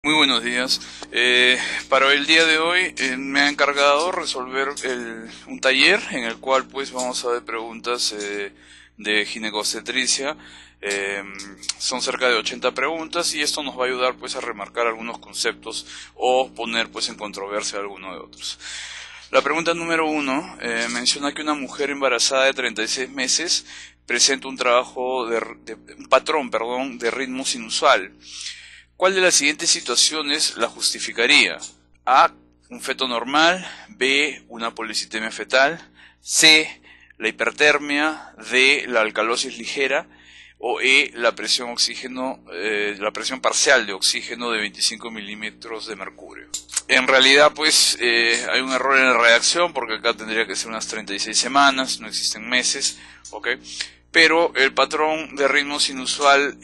Muy buenos días. Para el día de hoy me ha encargado resolver un taller en el cual pues vamos a ver preguntas de ginecobstetricia. Eh, Son cerca de 80 preguntas y esto nos va a ayudar pues a remarcar algunos conceptos o poner pues en controversia alguno de otros. La pregunta número uno menciona que una mujer embarazada de 36 meses presenta un patrón, de ritmos inusual. ¿Cuál de las siguientes situaciones la justificaría? A. Un feto normal. B. Una policitemia fetal. C. La hipertermia. D. La alcalosis ligera. O E. La presión parcial de oxígeno de 25 milímetros de mercurio. En realidad, pues, hay un error en la redacción porque acá tendría que ser unas 36 semanas, no existen meses, ¿ok? Pero el patrón de ritmos inusual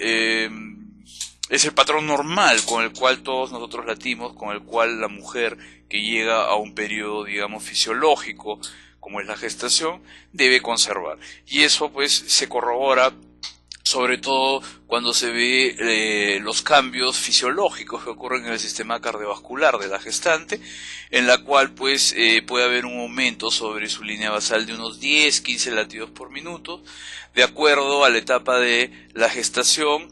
es el patrón normal con el cual todos nosotros latimos, con el cual la mujer que llega a un periodo, digamos, fisiológico, como es la gestación, debe conservar. Y eso, pues, se corrobora sobre todo cuando se ve los cambios fisiológicos que ocurren en el sistema cardiovascular de la gestante, en la cual pues puede haber un aumento sobre su línea basal de unos 10-15 latidos por minuto, de acuerdo a la etapa de la gestación.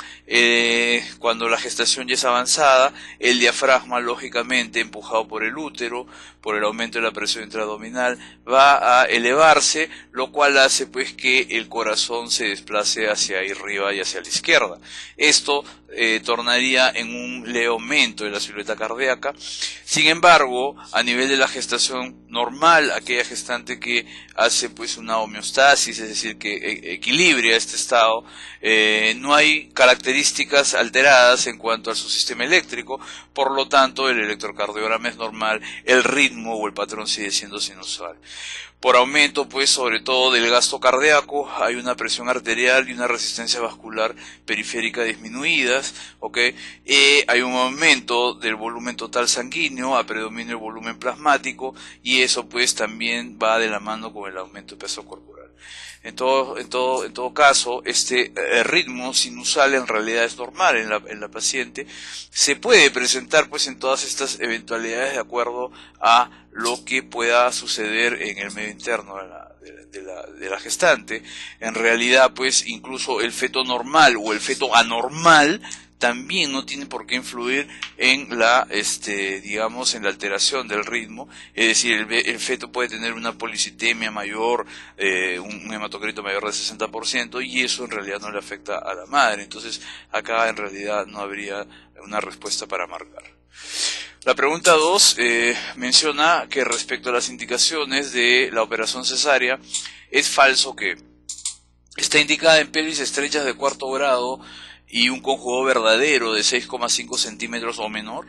Cuando la gestación ya es avanzada, el diafragma, lógicamente empujado por el útero, por el aumento de la presión intraabdominal, va a elevarse, lo cual hace pues que el corazón se desplace hacia arriba y hacia la izquierda. Esto tornaría en un leve aumento de la silueta cardíaca. Sin embargo, a nivel de la gestación normal, aquella gestante que hace pues una homeostasis, es decir, que equilibra este estado, no hay características alteradas en cuanto a su sistema eléctrico, por lo tanto el electrocardiograma es normal, el ritmo o el patrón sigue siendo sinusual. Por aumento, pues, sobre todo del gasto cardíaco, hay una presión arterial y una resistencia vascular periférica disminuidas, ¿ok? Hay un aumento del volumen total sanguíneo, a predominio el volumen plasmático, y eso, pues, también va de la mano con el aumento de peso corporal. En todo caso, este ritmo sinusal en realidad es normal en la paciente. Se puede presentar pues en todas estas eventualidades de acuerdo a lo que pueda suceder en el medio interno de la gestante. En realidad, pues, incluso el feto normal o el feto anormal también no tiene por qué influir en digamos, en la alteración del ritmo. Es decir, el feto puede tener una policitemia mayor, un hematocrito mayor del 60%, y eso en realidad no le afecta a la madre. Entonces, acá en realidad no habría una respuesta para marcar. La pregunta 2 menciona que respecto a las indicaciones de la operación cesárea, es falso que está indicada en pelvis estrechas de cuarto grado y un conjugado verdadero de 6,5 centímetros o menor.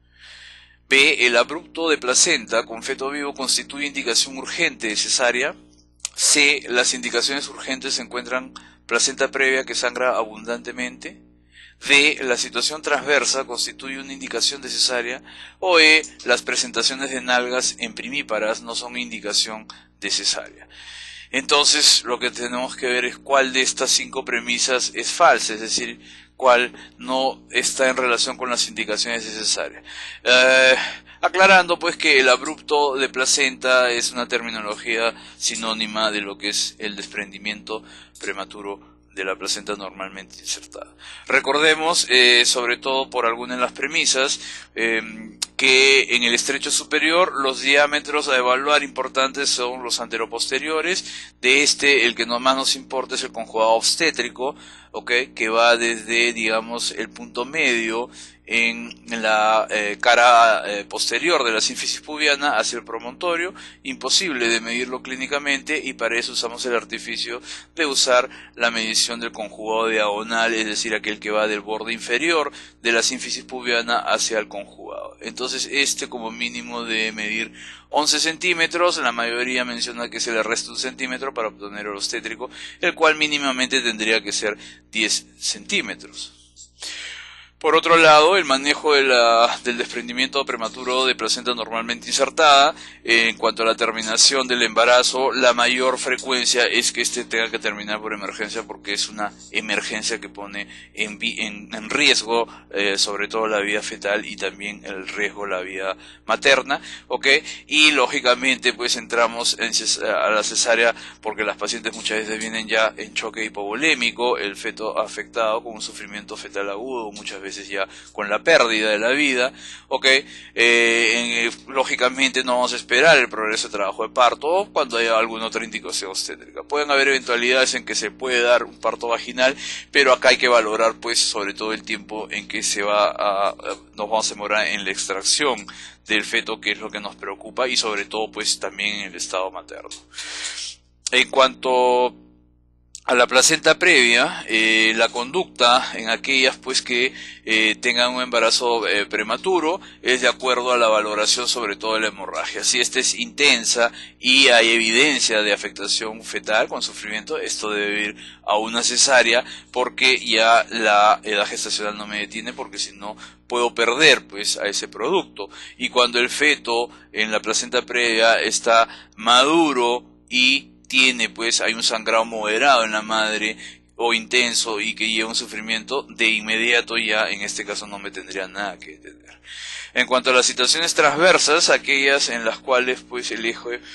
B. El abrupto de placenta con feto vivo constituye indicación urgente de cesárea. C. Las indicaciones urgentes se encuentran placenta previa que sangra abundantemente. D. La situación transversa constituye una indicación de cesárea. O E. Las presentaciones de nalgas en primíparas no son indicación de cesárea. Entonces, lo que tenemos que ver es cuál de estas 5 premisas es falsa, es decir, cuál no está en relación con las indicaciones de cesárea. Aclarando pues que el abrupto de placenta es una terminología sinónima de lo que es el desprendimiento prematuro de la placenta normalmente insertada. Recordemos, sobre todo por alguna de las premisas, que en el estrecho superior los diámetros a evaluar importantes son los anteroposteriores. De el que más nos importa es el conjugado obstétrico, ¿okay? Que va desde, digamos, el punto medio en la cara posterior de la sínfisis pubiana hacia el promontorio. Imposible de medirlo clínicamente, y para eso usamos el artificio de usar la medición del conjugado diagonal, es decir, aquel que va del borde inferior de la sínfisis pubiana hacia el conjugado. Entonces como mínimo debe medir 11 centímetros, la mayoría menciona que se le resta 1 centímetro para obtener el obstétrico, el cual mínimamente tendría que ser 10 centímetros. Por otro lado, el manejo del desprendimiento prematuro de placenta normalmente insertada, en cuanto a la terminación del embarazo, la mayor frecuencia es que este tenga que terminar por emergencia, porque es una emergencia que pone en riesgo sobre todo la vida fetal y también el riesgo la vida materna, ¿ok? Y lógicamente pues entramos a la cesárea porque las pacientes muchas veces vienen ya en choque hipovolémico, el feto afectado con un sufrimiento fetal agudo, muchas veces ya con la pérdida de la vida, ¿ok? Lógicamente no vamos a esperar el progreso de trabajo de parto o cuando haya alguna otra indicación obstétrica. Pueden haber eventualidades en que se puede dar un parto vaginal, pero acá hay que valorar pues sobre todo el tiempo en que nos vamos a demorar en la extracción del feto, que es lo que nos preocupa, y sobre todo pues también en el estado materno. En cuanto a la placenta previa, la conducta en aquellas pues que tengan un embarazo prematuro es de acuerdo a la valoración sobre todo de la hemorragia. Si esta es intensa y hay evidencia de afectación fetal con sufrimiento, esto debe ir a una cesárea, porque ya la edad gestacional no me detiene, porque si no puedo perder pues a ese producto. Y cuando el feto en la placenta previa está maduro y hay un sangrado moderado en la madre o intenso y que lleva un sufrimiento, de inmediato ya en este caso no me tendría nada que detener. En cuanto a las situaciones transversas, aquellas en las cuales pues el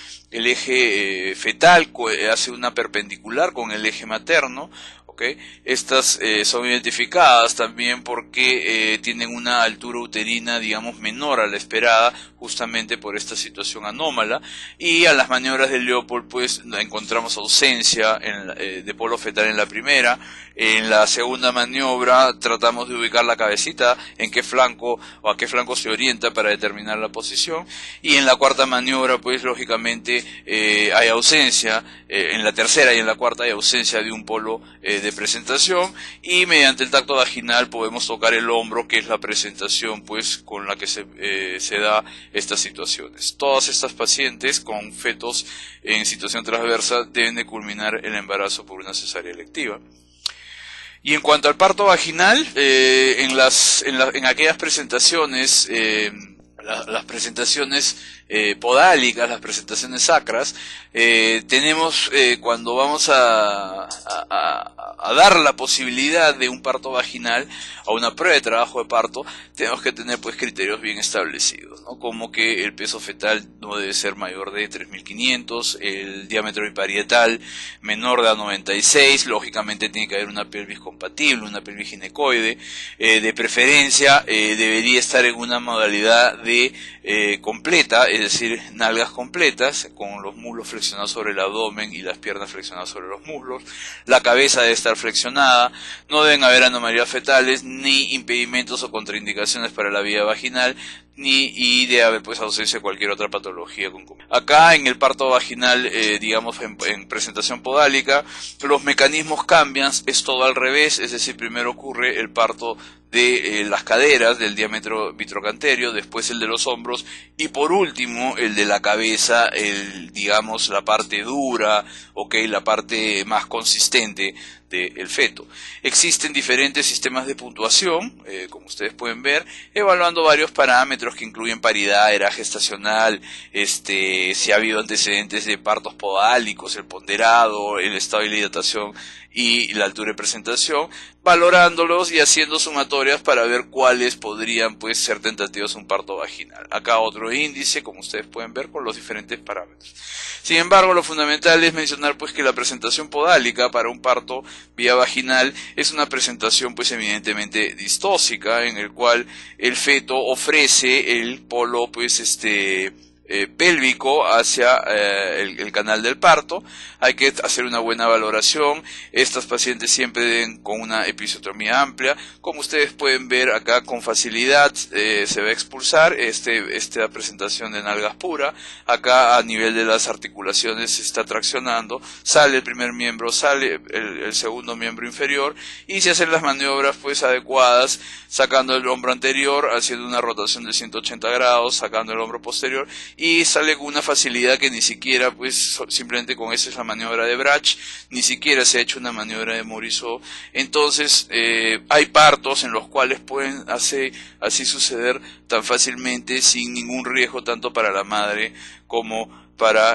eje fetal hace una perpendicular con el eje materno, ¿okay? Estas son identificadas también porque tienen una altura uterina, digamos, menor a la esperada, justamente por esta situación anómala. Y a las maniobras de Leopold pues encontramos ausencia de polo fetal en la primera. En la segunda maniobra tratamos de ubicar la cabecita en qué flanco o a qué flanco se orienta para determinar la posición. Y en la cuarta maniobra pues lógicamente hay ausencia, en la tercera y en la cuarta hay ausencia de un polo de presentación, y mediante el tacto vaginal podemos tocar el hombro, que es la presentación pues con la que se da estas situaciones. Todas estas pacientes con fetos en situación transversa deben de culminar el embarazo por una cesárea electiva. Y en cuanto al parto vaginal, en aquellas presentaciones, las presentaciones podálicas, las presentaciones sacras, tenemos cuando vamos a dar la posibilidad de un parto vaginal a una prueba de trabajo de parto, tenemos que tener pues criterios bien establecidos, ¿no? Como que el peso fetal no debe ser mayor de 3.500, el diámetro biparietal menor de 96, lógicamente tiene que haber una pelvis compatible, una pelvis ginecoide, de preferencia debería estar en una modalidad de completa, es decir, nalgas completas, con los muslos flexionados sobre el abdomen y las piernas flexionadas sobre los muslos. La cabeza debe estar flexionada, no deben haber anomalías fetales, ni impedimentos o contraindicaciones para la vía vaginal, y debe haber pues ausencia de cualquier otra patología. Acá en el parto vaginal, digamos en presentación podálica, los mecanismos cambian, es todo al revés, es decir, primero ocurre el parto de las caderas, del diámetro vitrocanterio, después el de los hombros y por último el de la cabeza, digamos la parte dura, la parte más consistente del feto. Existen diferentes sistemas de puntuación, como ustedes pueden ver, evaluando varios parámetros que incluyen paridad, edad gestacional, si ha habido antecedentes de partos podálicos, el ponderado, el estado de la hidratación y la altura de presentación, valorándolos y haciendo sumatorias para ver cuáles podrían pues ser tentativos de un parto vaginal. Acá otro índice, como ustedes pueden ver, con los diferentes parámetros. Sin embargo, lo fundamental es mencionar pues que la presentación podálica para un parto vía vaginal es una presentación pues evidentemente distóxica, en el cual el feto ofrece el polo pues pélvico hacia el canal del parto. Hay que hacer una buena valoración. Estas pacientes siempre deben con una episiotomía amplia. Como ustedes pueden ver acá, con facilidad se va a expulsar esta presentación de nalgas pura. Acá a nivel de las articulaciones se está traccionando, sale el primer miembro, sale el segundo miembro inferior, y se hacen las maniobras pues adecuadas, sacando el hombro anterior, haciendo una rotación de 180 grados, sacando el hombro posterior, y sale con una facilidad que ni siquiera, pues simplemente con esa es la maniobra de Brach, ni siquiera se ha hecho una maniobra de Morisot. Entonces hay partos en los cuales pueden así suceder tan fácilmente sin ningún riesgo tanto para la madre como para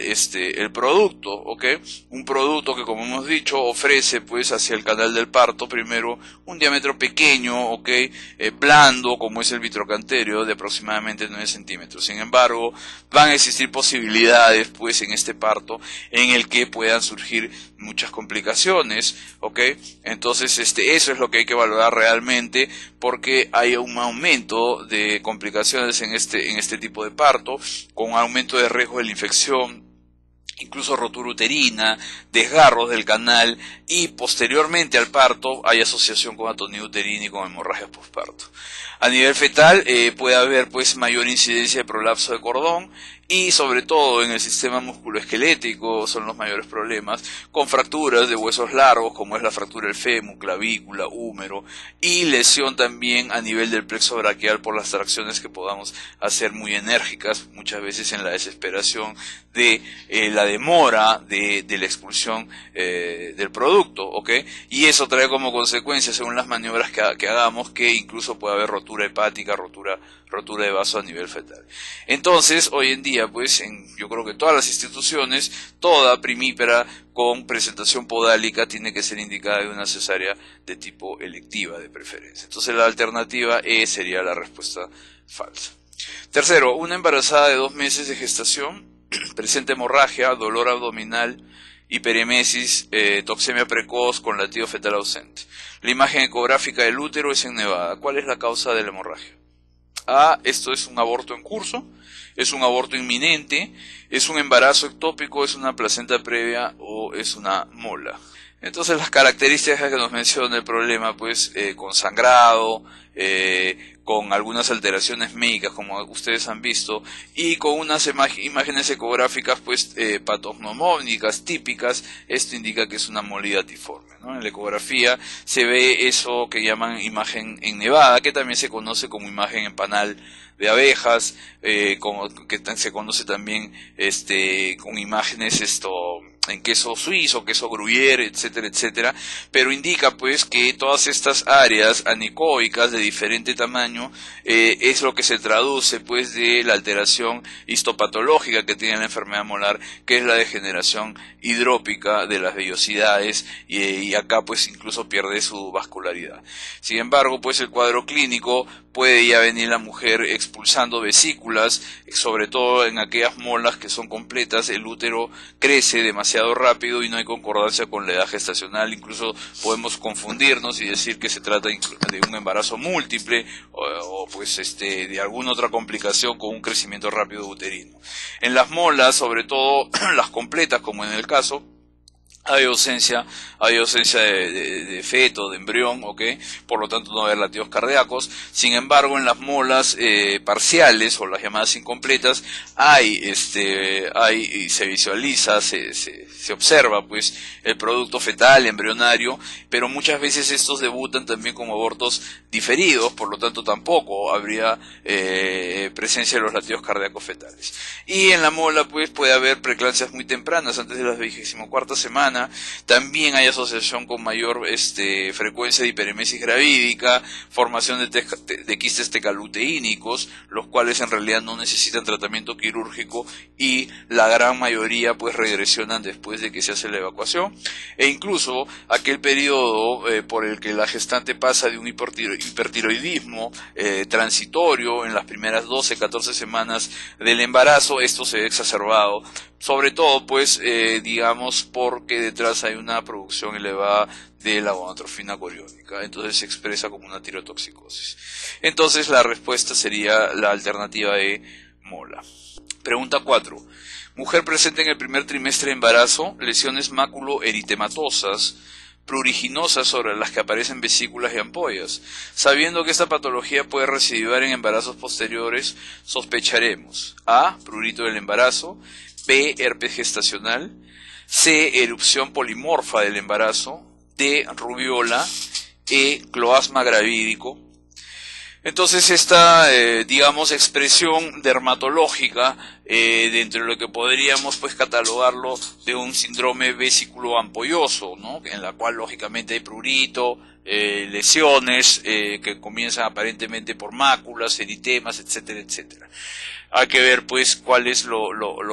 el producto, ¿ok? Un producto que, como hemos dicho, ofrece pues hacia el canal del parto primero un diámetro pequeño, ¿ok? Blando, como es el vitrocanterio, de aproximadamente 9 centímetros. Sin embargo, van a existir posibilidades pues en este parto en el que puedan surgir muchas complicaciones, ¿ok? Entonces eso es lo que hay que valorar realmente, porque hay un aumento de complicaciones en este tipo de parto, con un aumento de riesgo de infección, incluso rotura uterina, desgarros del canal, y posteriormente al parto hay asociación con atonía uterina y con hemorragias postparto. A nivel fetal puede haber pues mayor incidencia de prolapso de cordón, y sobre todo en el sistema musculoesquelético son los mayores problemas, con fracturas de huesos largos como es la fractura del fémur, clavícula, húmero, y lesión también a nivel del plexo braquial por las tracciones que podamos hacer muy enérgicas, muchas veces en la desesperación de la demora de la expulsión del producto, ¿ok? Y eso trae como consecuencia, según las maniobras que hagamos, que incluso puede haber rotura hepática, rotura de vaso a nivel fetal. Entonces, hoy en día, pues, yo creo que todas las instituciones, toda primípara con presentación podálica tiene que ser indicada de una cesárea de tipo electiva de preferencia. Entonces, la alternativa E sería la respuesta falsa. Tercero, una embarazada de 2 meses de gestación presenta hemorragia, dolor abdominal, hiperemesis, toxemia precoz con latido fetal ausente. La imagen ecográfica del útero es en Nevada. ¿Cuál es la causa de la hemorragia? A, esto es un aborto en curso, es un aborto inminente, es un embarazo ectópico, es una placenta previa o es una mola. Entonces las características que nos menciona el problema, pues con sangrado, con algunas alteraciones médicas como ustedes han visto, y con unas imágenes ecográficas pues patognomónicas típicas. Esto indica que es una molidatiforme, ¿no? En la ecografía se ve eso que llaman imagen en nevada, que también se conoce como imagen en panal de abejas, como que se conoce también con imágenes en queso suizo, queso gruyere, etcétera, etcétera, pero indica pues que todas estas áreas anecoicas de diferente tamaño es lo que se traduce pues de la alteración histopatológica que tiene la enfermedad molar, que es la degeneración hidrópica de las vellosidades, y acá pues incluso pierde su vascularidad. Sin embargo, pues el cuadro clínico puede ya venir la mujer expulsando vesículas, sobre todo en aquellas molas que son completas. El útero crece demasiado rápido y no hay concordancia con la edad gestacional. Incluso podemos confundirnos y decir que se trata de un embarazo múltiple o pues de alguna otra complicación con un crecimiento rápido uterino. En las molas, sobre todo las completas, como en el caso, hay ausencia de feto, de embrión, ¿ok? Por lo tanto no va a haber latidos cardíacos. Sin embargo, en las molas parciales o las llamadas incompletas y se visualiza, se observa pues el producto fetal, embrionario, pero muchas veces estos debutan también como abortos diferidos, por lo tanto tampoco habría presencia de los latidos cardíacos fetales. Y en la mola pues puede haber preeclampsias muy tempranas, antes de la 24ª semana. También hay asociación con mayor frecuencia de hiperemesis gravídica, formación de quistes tecaluteínicos, los cuales en realidad no necesitan tratamiento quirúrgico, y la gran mayoría pues regresionan después de que se hace la evacuación, e incluso aquel periodo por el que la gestante pasa de un hipertiroidismo transitorio en las primeras 12-14 semanas del embarazo, esto se ve exacerbado, sobre todo pues digamos porque detrás hay una producción elevada de la gonadotrofina coriónica, entonces se expresa como una tirotoxicosis. Entonces la respuesta sería la alternativa de mola. Pregunta 4. Mujer presente en el primer trimestre de embarazo, lesiones máculo-eritematosas, pruriginosas sobre las que aparecen vesículas y ampollas. Sabiendo que esta patología puede recidivar en embarazos posteriores, sospecharemos: A, prurito del embarazo; B, herpes gestacional; C, erupción polimorfa del embarazo; D, rubiola; E, cloasma gravídico. Entonces esta, digamos, expresión dermatológica, dentro de lo que podríamos pues catalogarlo de un síndrome vesículo ampolloso, ¿no? En la cual lógicamente hay prurito, lesiones que comienzan aparentemente por máculas, eritemas, etcétera, etcétera. Hay que ver pues cuál es lo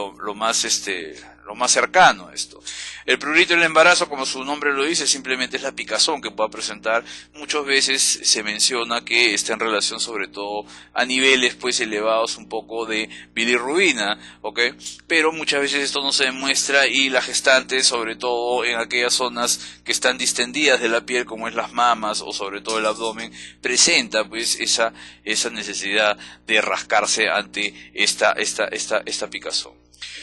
más cercano a esto. El prurito en el embarazo, como su nombre lo dice, simplemente es la picazón que pueda presentar. Muchas veces se menciona que está en relación sobre todo a niveles pues elevados un poco de bilirrubina, ¿ok? Pero muchas veces esto no se demuestra y la gestante, sobre todo en aquellas zonas que están distendidas de la piel, como es las mamas o sobre todo el abdomen, presenta pues esa necesidad de rascarse ante esta picazón.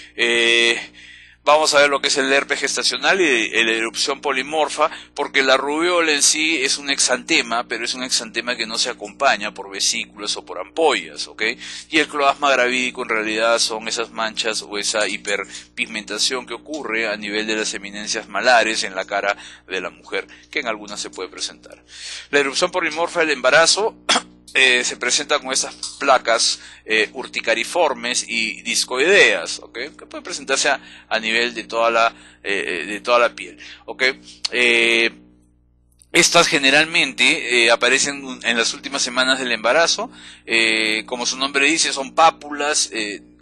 Vamos a ver lo que es el herpes gestacional y la erupción polimorfa, porque la rubiola en sí es un exantema, pero es un exantema que no se acompaña por vesículas o por ampollas, ¿ok? Y el cloasma gravídico en realidad son esas manchas o esa hiperpigmentación que ocurre a nivel de las eminencias malares en la cara de la mujer, que en algunas se puede presentar. La erupción polimorfa del embarazo se presenta con esas placas urticariformes y discoideas, ¿okay? Que pueden presentarse a nivel de toda la piel, ¿okay? Estas generalmente aparecen en las últimas semanas del embarazo, como su nombre dice, son pápulas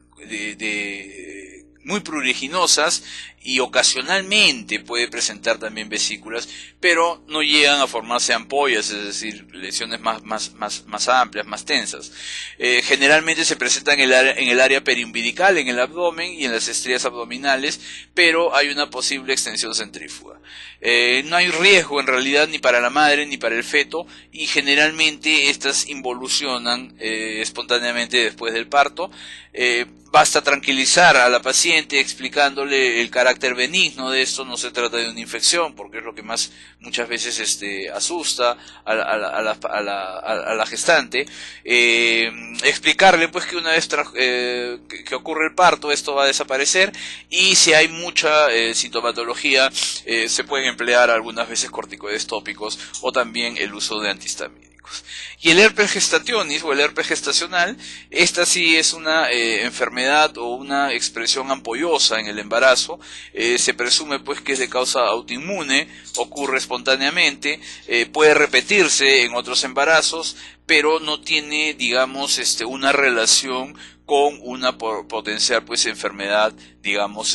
muy pruriginosas y ocasionalmente puede presentar también vesículas, pero no llegan a formarse ampollas, es decir, lesiones más amplias, más tensas. Generalmente se presentan en el área periumbilical, en el abdomen y en las estrías abdominales, pero hay una posible extensión centrífuga. No hay riesgo en realidad ni para la madre ni para el feto, y generalmente estas involucionan espontáneamente después del parto. Basta tranquilizar a la paciente explicándole el carácter benigno de esto. No se trata de una infección, porque es lo que más muchas veces asusta a la gestante. Explicarle pues que una vez que ocurre el parto esto va a desaparecer, y si hay mucha sintomatología se pueden emplear algunas veces corticoides tópicos o también el uso de antihistamínicos. Y el herpes gestationis o el herpes gestacional, esta sí es una enfermedad o una expresión ampollosa en el embarazo. Se presume pues que es de causa autoinmune, ocurre espontáneamente, puede repetirse en otros embarazos, pero no tiene, digamos, una relación con una potencial pues enfermedad, digamos,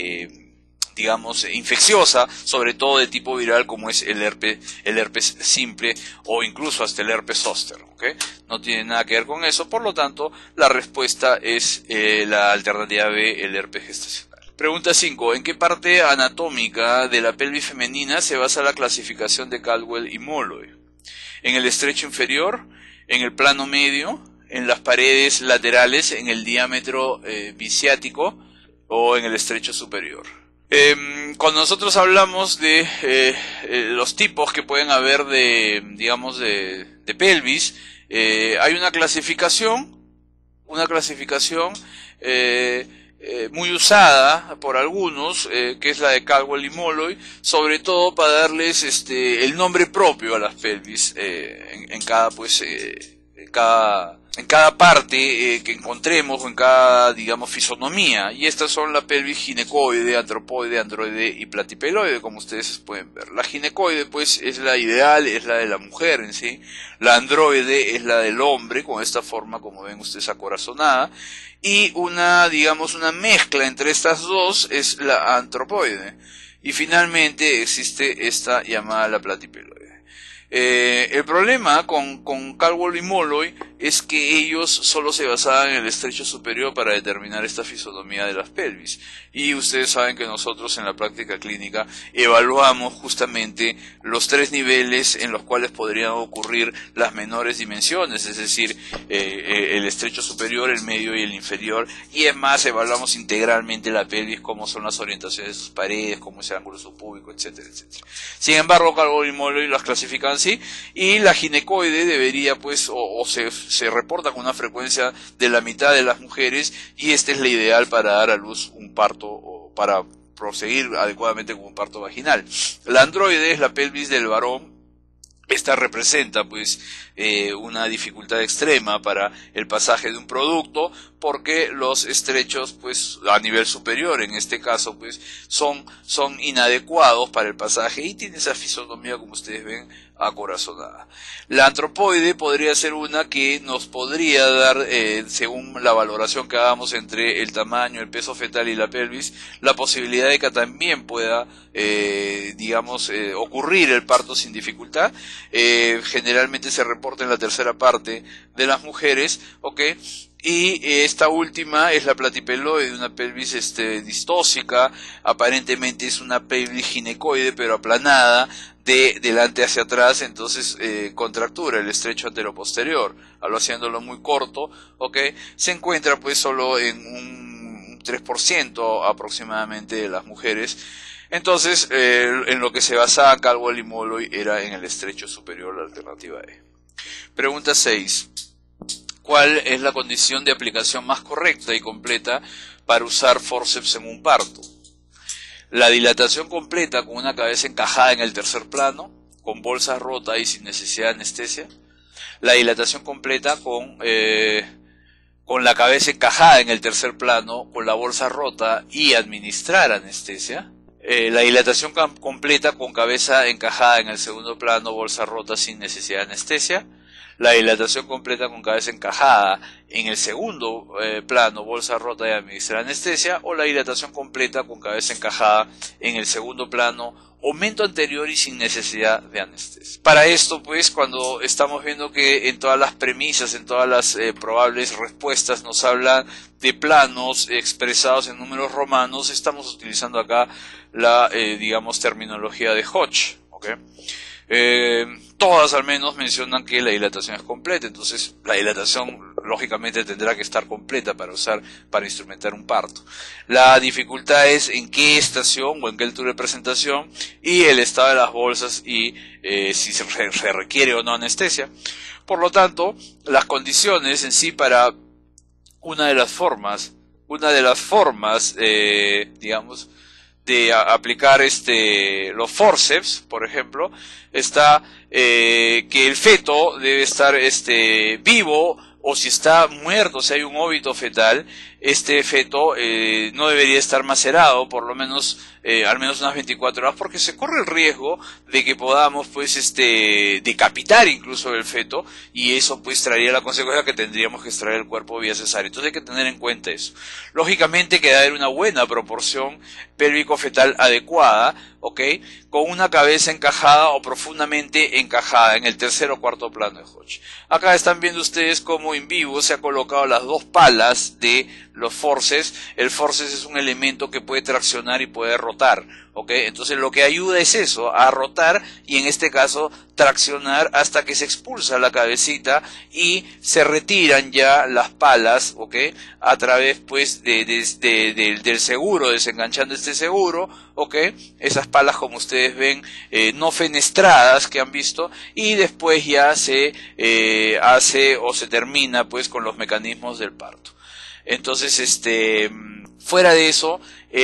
infecciosa, sobre todo de tipo viral, como es el herpes simple o incluso hasta el herpes zóster, ¿okay? No tiene nada que ver con eso, por lo tanto la respuesta es la alternativa B, el herpes gestacional. Pregunta 5. ¿En qué parte anatómica de la pelvis femenina se basa la clasificación de Caldwell y Molloy? ¿En el estrecho inferior, en el plano medio, en las paredes laterales, en el diámetro bisiático o en el estrecho superior? Cuando nosotros hablamos de los tipos que pueden haber de pelvis, hay una clasificación muy usada por algunos, que es la de Caldwell y Molloy, sobre todo para darles el nombre propio a las pelvis en cada parte que encontremos, o en cada, digamos, fisonomía. Y estas son la pelvis ginecoide, antropoide, androide y platipeloide, como ustedes pueden ver. La ginecoide pues es la ideal, es la de la mujer en sí. La androide es la del hombre, con esta forma como ven ustedes acorazonada. Y una mezcla entre estas dos es la antropoide. Y finalmente existe esta llamada la platipeloide. El problema con Caldwell y Molloy es que ellos solo se basaban en el estrecho superior para determinar esta fisonomía de las pelvis, y ustedes saben que nosotros en la práctica clínica evaluamos justamente los tres niveles en los cuales podrían ocurrir las menores dimensiones, es decir, el estrecho superior, el medio y el inferior, y es más, evaluamos integralmente la pelvis, cómo son las orientaciones de sus paredes, cómo es el ángulo subpúbico, etcétera, etcétera. Sin embargo, Caldwell y Molloy las clasifican así, y la ginecoide debería pues se reporta con una frecuencia de la mitad de las mujeres, y esta es la ideal para dar a luz un parto o para proseguir adecuadamente con un parto vaginal. La androide es la pelvis del varón, Esta representa pues una dificultad extrema para el pasaje de un producto, porque los estrechos pues a nivel superior en este caso pues son inadecuados para el pasaje y tiene esa fisonomía, como ustedes ven, acorazonada. La antropoide podría ser una que nos podría dar, según la valoración que hagamos entre el tamaño, el peso fetal y la pelvis, la posibilidad de que también pueda ocurrir el parto sin dificultad. Generalmente se reporta en la tercera parte de las mujeres, ¿ok? Y esta última es la platipeloide, una pelvis distóxica. Aparentemente es una pelvis ginecoide pero aplanada de delante hacia atrás, entonces contractura el estrecho anteroposterior, haciéndolo muy corto, ¿ok? Se encuentra pues solo en un 3% aproximadamente de las mujeres. Entonces, en lo que se basaba Caldwell y Molloy era en el estrecho superior, la alternativa E. Pregunta 6. ¿Cuál es la condición de aplicación más correcta y completa para usar forceps en un parto? La dilatación completa con una cabeza encajada en el tercer plano, con bolsa rota y sin necesidad de anestesia. La dilatación completa con la cabeza encajada en el tercer plano, con la bolsa rota y administrar anestesia. La dilatación completa con cabeza encajada en el segundo plano, bolsa rota sin necesidad de anestesia. La dilatación completa con cabeza encajada en el segundo plano, bolsa rota y administrar anestesia. O la dilatación completa con cabeza encajada en el segundo plano, aumento anterior y sin necesidad de anestesia. Para esto, pues, cuando estamos viendo que en todas las premisas, en todas las probables respuestas nos hablan de planos expresados en números romanos, estamos utilizando acá la, terminología de Hodge, ¿ok? Todas al menos mencionan que la dilatación es completa, entonces la dilatación lógicamente tendrá que estar completa para instrumentar un parto. La dificultad es en qué estación o en qué altura de presentación y el estado de las bolsas y si se requiere o no anestesia. Por lo tanto, las condiciones en sí para una de las formas, de aplicar los forceps, por ejemplo, está que el feto debe estar vivo, o si está muerto, si hay un óbito fetal, este feto no debería estar macerado, por lo menos al menos unas 24 horas, porque se corre el riesgo de que podamos pues decapitar incluso el feto, y eso pues traería la consecuencia que tendríamos que extraer el cuerpo vía cesárea. Entonces hay que tener en cuenta eso. Lógicamente que debe haber una buena proporción pélvico-fetal adecuada, ¿ok? Con una cabeza encajada o profundamente encajada en el tercer o cuarto plano de Hodge. Acá están viendo ustedes cómo en vivo se ha colocado las dos palas de los forceps. El forceps es un elemento que puede traccionar y puede rotar, ¿ok? Entonces lo que ayuda es eso, a rotar, y en este caso traccionar hasta que se expulsa la cabecita y se retiran ya las palas, ¿ok? A través pues del seguro, desenganchando este seguro, ¿ok? Esas palas, como ustedes ven, no fenestradas que han visto, y después ya se hace o se termina pues con los mecanismos del parto. Entonces, fuera de eso,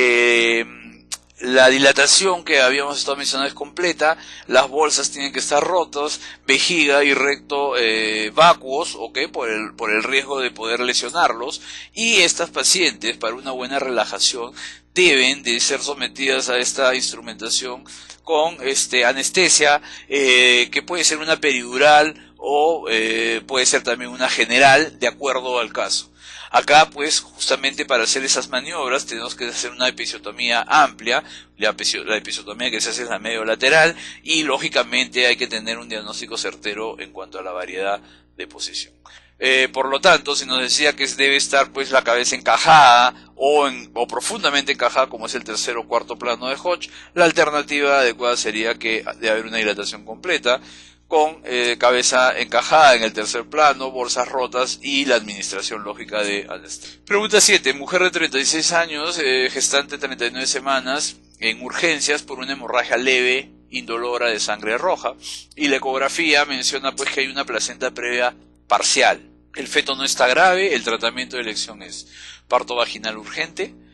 la dilatación que habíamos estado mencionando es completa, las bolsas tienen que estar rotas, vejiga y recto vacuos, ¿ok? Por el riesgo de poder lesionarlos, y estas pacientes, para una buena relajación, deben de ser sometidas a esta instrumentación con anestesia, que puede ser una peridural o puede ser también una general, de acuerdo al caso. Acá, pues, justamente para hacer esas maniobras tenemos que hacer una episiotomía amplia, la episiotomía que se hace en la medio lateral, y lógicamente hay que tener un diagnóstico certero en cuanto a la variedad de posición. Por lo tanto, si nos decía que debe estar pues la cabeza encajada o profundamente encajada, como es el tercer o cuarto plano de Hodge, la alternativa adecuada sería que debe haber una dilatación completa, con cabeza encajada en el tercer plano, bolsas rotas y la administración lógica de anestesia. Pregunta 7. Mujer de 36 años, gestante 39 semanas, en urgencias por una hemorragia leve, indolora de sangre roja, y la ecografía menciona pues que hay una placenta previa parcial. El feto no está grave, el tratamiento de elección es parto vaginal urgente,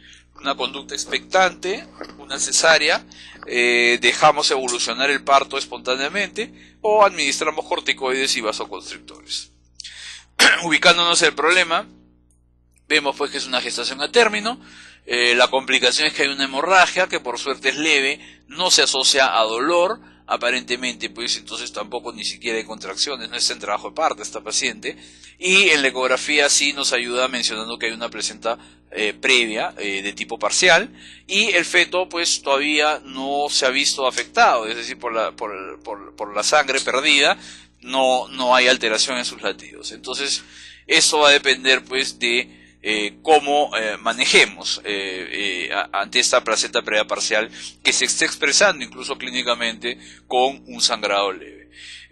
una conducta expectante, una cesárea, dejamos evolucionar el parto espontáneamente o administramos corticoides y vasoconstrictores. Ubicándonos en el problema, vemos pues que es una gestación a término. La complicación es que hay una hemorragia que por suerte es leve, no se asocia a dolor, aparentemente pues entonces tampoco ni siquiera hay contracciones, no está en trabajo de parto esta paciente, y en la ecografía sí nos ayuda mencionando que hay una placenta previa de tipo parcial, y el feto pues todavía no se ha visto afectado, es decir, por la sangre perdida no hay alteración en sus latidos. Entonces eso va a depender pues de cómo manejemos ante esta placenta previa parcial que se está expresando incluso clínicamente con un sangrado leve.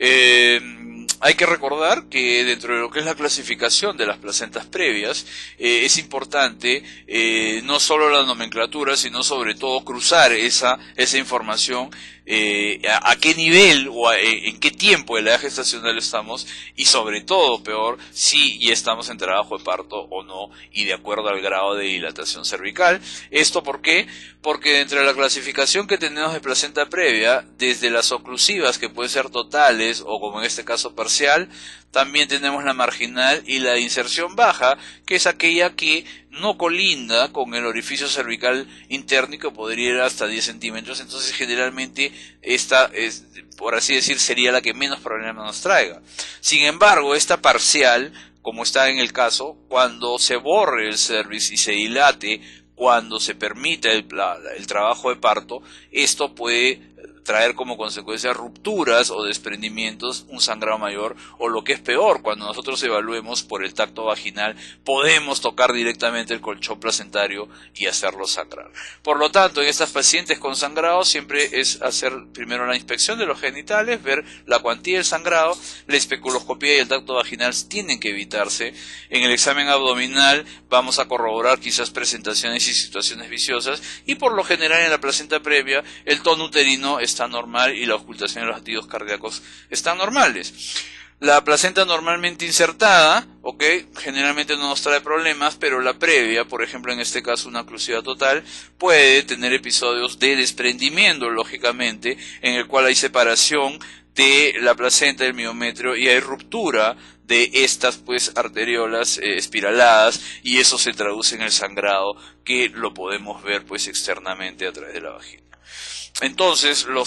Hay que recordar que dentro de lo que es la clasificación de las placentas previas es importante no solo la nomenclatura, sino sobre todo cruzar esa información, a qué nivel o en qué tiempo de la edad gestacional estamos, y sobre todo, peor, si ya estamos en trabajo de parto o no, y de acuerdo al grado de dilatación cervical. ¿Esto por qué? Porque dentro de la clasificación que tenemos de placenta previa, desde las oclusivas, que pueden ser totales o como en este caso parcial, también tenemos la marginal y la inserción baja, que es aquella que no colinda con el orificio cervical interno y que podría ir hasta 10 centímetros. Entonces generalmente esta es, por así decir, sería la que menos problemas nos traiga. Sin embargo, esta parcial, como está en el caso, cuando se borre el cervix y se dilate, cuando se permita el trabajo de parto, esto puede traer como consecuencia rupturas o desprendimientos, un sangrado mayor, o lo que es peor, cuando nosotros evaluemos por el tacto vaginal, podemos tocar directamente el colchón placentario y hacerlo sangrar. Por lo tanto, en estas pacientes con sangrado siempre es hacer primero la inspección de los genitales, ver la cuantía del sangrado, la especuloscopía y el tacto vaginal tienen que evitarse. En el examen abdominal vamos a corroborar quizás presentaciones y situaciones viciosas, y por lo general en la placenta previa el tono uterino está normal y la ocultación de los latidos cardíacos están normales. La placenta normalmente insertada, generalmente no nos trae problemas, pero la previa, por ejemplo en este caso una oclusiva total, puede tener episodios de desprendimiento, lógicamente, en el cual hay separación de la placenta del miometrio y hay ruptura de estas pues arteriolas espiraladas, y eso se traduce en el sangrado que lo podemos ver pues externamente a través de la vagina. Entonces los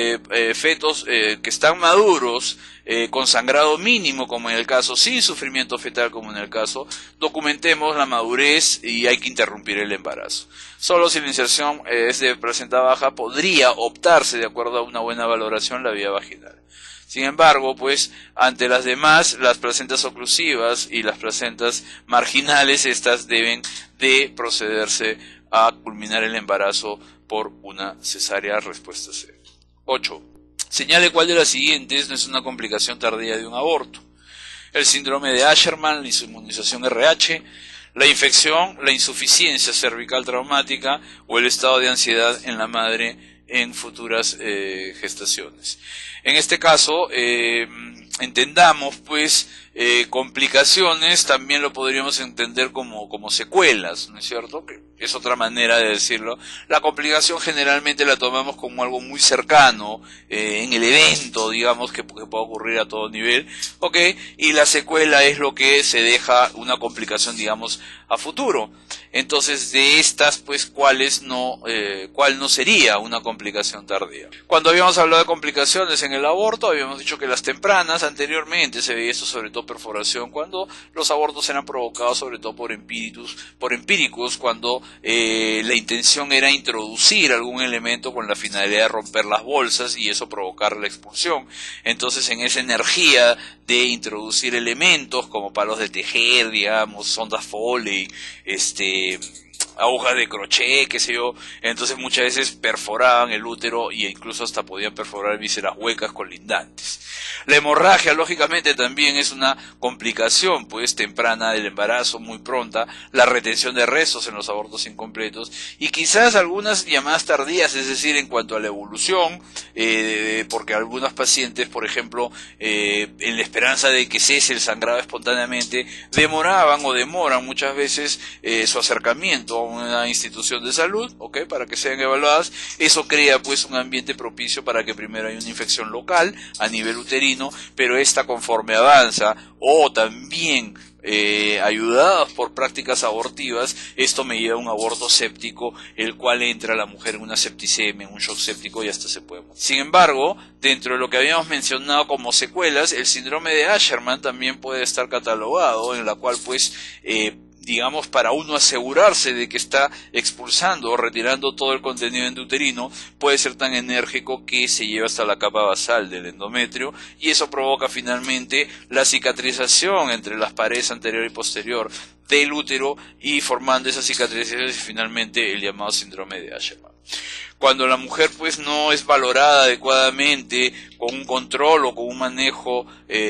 fetos que están maduros, con sangrado mínimo como en el caso, sin sufrimiento fetal como en el caso, documentemos la madurez y hay que interrumpir el embarazo. Solo si la inserción es de placenta baja podría optarse, de acuerdo a una buena valoración, la vía vaginal. Sin embargo, pues, ante las demás, las placentas oclusivas y las placentas marginales, estas deben de procederse a culminar el embarazo por una cesárea. Respuesta C. 8. Señale cuál de las siguientes no es una complicación tardía de un aborto: el síndrome de Asherman, la inmunización RH, la infección, la insuficiencia cervical traumática o el estado de ansiedad en la madre en futuras gestaciones. En este caso, entendamos pues complicaciones, también lo podríamos entender como secuelas, ¿no es cierto? Que es otra manera de decirlo. La complicación generalmente la tomamos como algo muy cercano en el evento, digamos, que puede ocurrir a todo nivel, y la secuela es lo que se deja una complicación, digamos, a futuro. Entonces, de estas, pues, ¿cuál no sería una complicación tardía? Cuando habíamos hablado de complicaciones en el aborto, habíamos dicho que las tempranas, anteriormente se veía esto sobre todo perforación, cuando los abortos eran provocados sobre todo por empíricos, cuando la intención era introducir algún elemento con la finalidad de romper las bolsas y eso provocar la expulsión. Entonces, en esa energía de introducir elementos como palos de tejer, digamos, sondas Foley, agujas de crochet, qué sé yo, entonces muchas veces perforaban el útero e incluso hasta podían perforar vísceras huecas colindantes. La hemorragia, lógicamente, también es una complicación pues temprana del embarazo, muy pronta, la retención de restos en los abortos incompletos y quizás algunas llamadas tardías, es decir, en cuanto a la evolución, porque algunos pacientes, por ejemplo, en la esperanza de que cese el sangrado espontáneamente, demoran muchas veces su acercamiento con una institución de salud, ¿ok? Para que sean evaluadas. Eso crea pues un ambiente propicio para que primero haya una infección local a nivel uterino, pero esta conforme avanza o también ayudadas por prácticas abortivas, esto me lleva a un aborto séptico, el cual entra a la mujer en una septicemia, en un shock séptico y hasta se puede morir. Sin embargo, dentro de lo que habíamos mencionado como secuelas, el síndrome de Asherman también puede estar catalogado, en la cual pues digamos, para uno asegurarse de que está expulsando o retirando todo el contenido endouterino, puede ser tan enérgico que se lleva hasta la capa basal del endometrio, y eso provoca finalmente la cicatrización entre las paredes anterior y posterior del útero, y formando esas cicatrizaciones y finalmente el llamado síndrome de Asherman. Cuando la mujer pues no es valorada adecuadamente con un control o con un manejo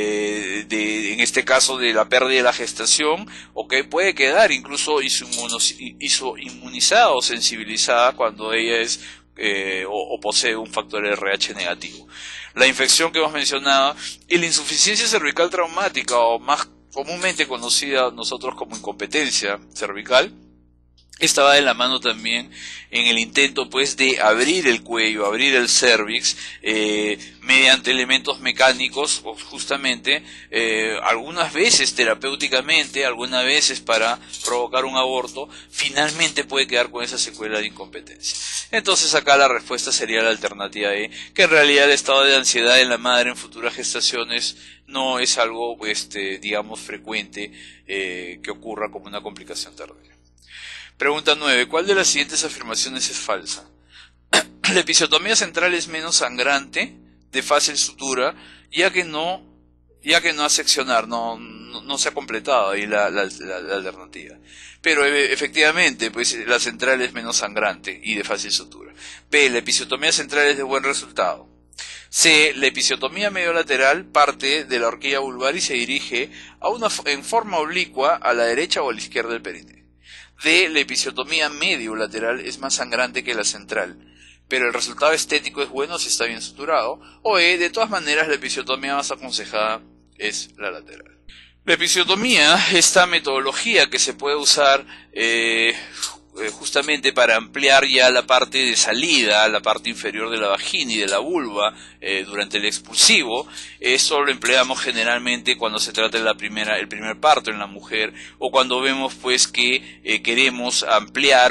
en este caso de la pérdida de la gestación, puede quedar incluso isoinmunizada o sensibilizada cuando ella es o posee un factor RH negativo. La infección que hemos mencionado y la insuficiencia cervical traumática, o más comúnmente conocida nosotros como incompetencia cervical, esta va de la mano también en el intento pues de abrir el cuello, abrir el cervix mediante elementos mecánicos, justamente algunas veces terapéuticamente, algunas veces para provocar un aborto. Finalmente puede quedar con esa secuela de incompetencia. Entonces acá la respuesta sería la alternativa E, que en realidad el estado de ansiedad en la madre en futuras gestaciones no es algo digamos frecuente que ocurra como una complicación tardía. Pregunta 9. ¿Cuál de las siguientes afirmaciones es falsa? La episiotomía central es menos sangrante, de fácil sutura, ya que no a seccionar, no se ha completado ahí la alternativa. Pero efectivamente, pues la central es menos sangrante y de fácil sutura. B. La episiotomía central es de buen resultado. C. La episiotomía mediolateral parte de la horquilla vulvar y se dirige en forma oblicua a la derecha o a la izquierda del perineo. D. La episiotomía mediolateral es más sangrante que la central, pero el resultado estético es bueno si está bien suturado. O E. De todas maneras, la episiotomía más aconsejada es la lateral. La episiotomía, esta metodología que se puede usar justamente para ampliar ya la parte de salida, la parte inferior de la vagina y de la vulva durante el expulsivo. Eso lo empleamos generalmente cuando se trata de el primer parto en la mujer, o cuando vemos pues que queremos ampliar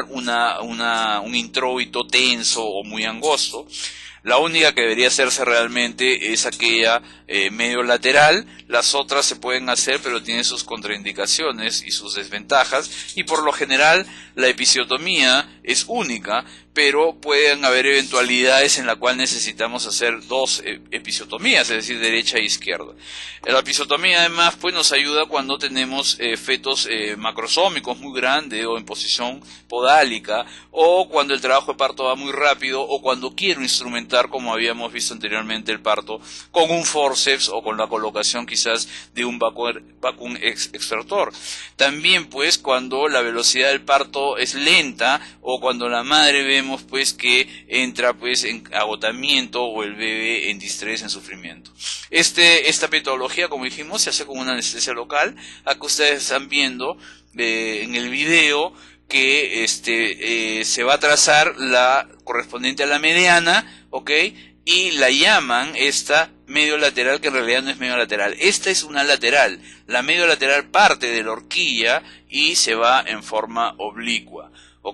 un introito tenso o muy angosto. La única que debería hacerse realmente es aquella medio lateral. Las otras se pueden hacer, pero tienen sus contraindicaciones y sus desventajas, y por lo general la episiotomía es única, pero pueden haber eventualidades en la cual necesitamos hacer dos episiotomías, es decir, derecha e izquierda. La episiotomía además pues nos ayuda cuando tenemos fetos macrosómicos muy grandes o en posición podálica, o cuando el trabajo de parto va muy rápido, o cuando quiero instrumentar, como habíamos visto anteriormente, el parto con un forceps o con la colocación quizás de un vacuum extractor. También pues cuando la velocidad del parto es lenta, o cuando la madre vemos pues que entra pues en agotamiento, o el bebé en distrés, en sufrimiento. Esta metodología, como dijimos, se hace con una anestesia local. Acá ustedes están viendo en el video que se va a trazar la correspondiente a la mediana, y la llaman esta medio lateral, que en realidad no es medio lateral. Esta es una lateral. La medio lateral parte de la horquilla y se va en forma oblicua.